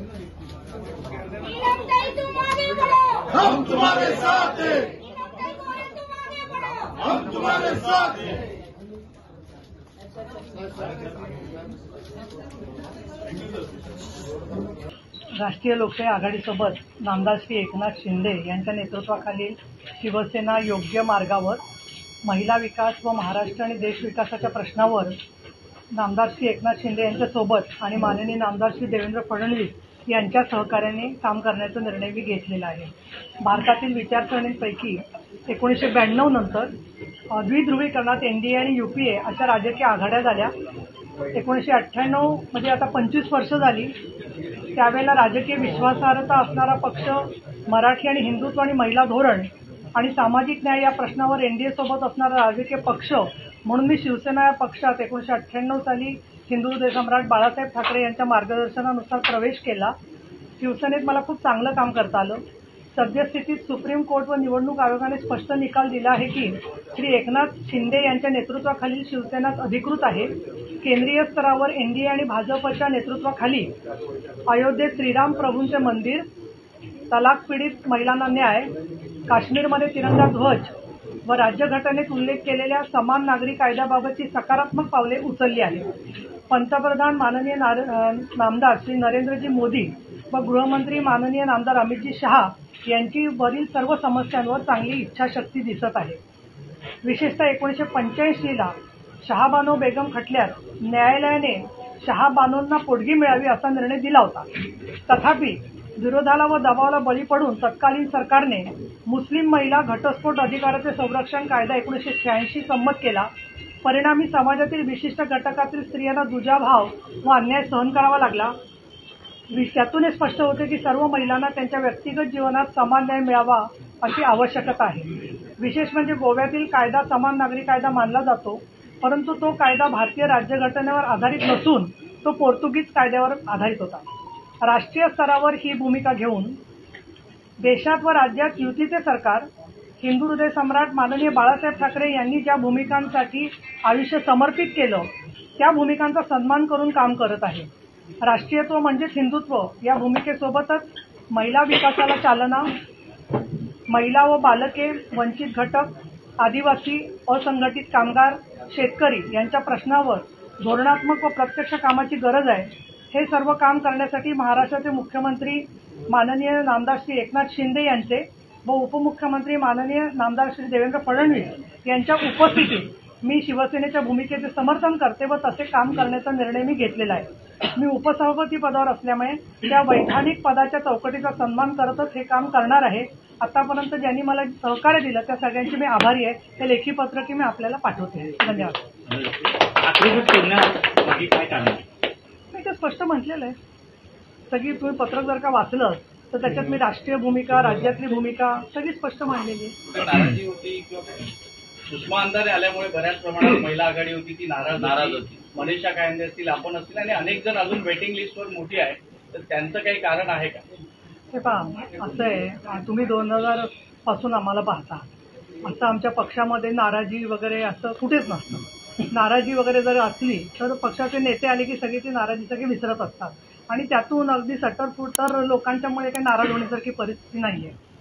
हम तुम्हारे साथ हैं, हम तुम्हारे साथ हैं। राष्ट्रीय लोकशाही आघाडीसोबत नामदार श्री एकनाथ शिंदे यांच्या नेतृत्वाखालील शिवसेना योग्य मार्गावर महिला विकास व महाराष्ट्र आणि देश विकासाच्या प्रश्नावर नामदार श्री एकनाथ शिंदे यांच्यासोबत आणि माननीय नामदार श्री देवेंद्र फडणवीस यांच्या सहकार्याने काम करण्याचा निर्णय मी घेतलेला आहे। भारतातील विचारसरणींपैकी 1992 नंतर द्विध्रुवीकरणात एनडीए आणि यूपीए अशा राजकीय आघाड्या झाल्या। 1998 मध्ये आता 25 वर्ष झाली। त्यावेळेला राजकीय विश्वासार्हता असणारा पक्ष मराठी आणि हिंदुत्व आणि महिला धोरण आणि सामाजिक न्याय या प्रश्नावर एनडीए सोबत असणारा राजकीय पक्ष म्हणून मी शिवसेना या पक्षात 1998 साली हिंदू हृदय सम्राट बाळासाहेब ठाकरे यांच्या मार्गदर्शनानुसार प्रवेश केला। शिवसेनेत मला खूप चांगलं काम करता आलं। सद्यस्थितीत सुप्रीम कोर्ट व निवडणूक आयोगाने स्पष्ट निकाल दिला आहे की श्री एकनाथ शिंदे यांच्या नेतृत्वाखालील शिवसेना अधिकृत आहे। केंद्रीय स्तरावर एनडीए आणि भाजपच्या नेतृत्वाखाली अयोध्येत श्रीराम प्रभूंचे मंदिर, तलाक पीडित महिलांना न्याय, काश्मीरमध्ये तिरंगा ध्वज व राज्यघटनेत उल्लेख केलेल्या समान नागरी कायद्याबाबतची सकारात्मक पावले उचलली आहेत। पंतप्रधान माननीय नामदार श्री नरेंद्रजी मोदी व गृहमंत्री माननीय नामदार अमितजी शहा यांची वरील सर्व समस्यांवर चांगली इच्छाशक्ती दिसत आहे। विशेषतः 1985 ला शहाबानो बेगम खटल्यात न्यायालयाने शहाबानोंना पोटगी मिळावी असा निर्णय दिला होता। तथापि विरोधाला व दबावाला बळी पडून तत्कालीन सरकारने मुस्लिम महिला घटस्फोट अधिकाराचे संरक्षण कायदा 1986 संमत केला। परिणामी समाजातील विशिष्ट घटकातील स्त्रियांना दुजाभाव व अन्याय सहन करावा लागला। त्यातून स्पष्ट होते की सर्व महिलांना त्यांच्या व्यक्तिगत जीवनात समान न्याय मिळावा अशी आवश्यकता आहे। विशेष म्हणजे गोव्यातील कायदा समान नागरी कायदा मानला जातो, परंतु तो कायदा भारतीय राज्यघटनेवर आधारित नसून तो पोर्तुगीज कायद्यावर आधारित होता। राष्ट्रीय स्तरावर ही भूमिका घेऊन देशात व राज्यात युतीचे सरकार हिंदू हृदय सम्राट माननीय बाळासाहेब ठाकरे यांनी ज्या भूमिकांसाठी आयुष्य समर्पित केलं त्या भूमिकांचा सन्मान करून काम करत आहे। राष्ट्रीयत्व म्हणजेच हिंदुत्व या भूमिकेसोबतच महिला विकासाला चालना, महिला व बालके, वंचित घटक, आदिवासी, असंघटित कामगार, शेतकरी यांच्या प्रश्नावर धोरणात्मक व प्रत्यक्ष कामाची गरज आहे। हे सर्व काम करण्यासाठी महाराष्ट्राचे मुख्यमंत्री माननीय नामदार श्री एकनाथ शिंदे यांचे व उपमुख्यमंत्री माननीय नामदार श्री देवेंद्र फडणवीस यांच्या उपस्थितीत मी शिवसेनेच्या भूमिकेचे समर्थन करते व तसे काम करण्याचा निर्णय मी घेतलेला आहे। मी उपसभापती पदावर असल्यामुळे त्या वैधानिक पदाच्या चौकटीचा सन्मान करतच हे काम करणार आहे। आतापर्यंत ज्यांनी मला सहकार्य दिलं त्या सगळ्यांची मी आभारी आहे। हे लेखी पत्रक मी आपल्याला पाठवते। धन्यवाद। मी ते स्पष्ट म्हटलेलं आहे। सगळी तुम्ही पत्रक जर का वाचलं तर त्याच्यात मी राष्ट्रीय भूमिका, राज्यातली भूमिका सगळी स्पष्ट मांडलेली आहे। सुषमा अंधारे आल्यामुळे बऱ्याच प्रमाणात महिला आघाडी होती ती नाराज होती। मनीषा कायंदे असतील, आपण असतील आणि अनेक जण अजून वेटिंग लिस्टवर मोठी आहे, तर त्यांचं काही कारण आहे का? हे पहा, असं आहे, तुम्ही 2000 पासून आम्हाला पाहता, असं आमच्या पक्षामध्ये नाराजी वगैरे असं कुठेच नसतं। नाराजी वगैरे जर असली तर पक्षाचे नेते आले की सगळी ती नाराजी सगळी विसरत असतात आणि त्यातून अगदी सट्टरफुटर लोकांच्यामुळे काही नाराज होण्यासारखी परिस्थिती नाहीये।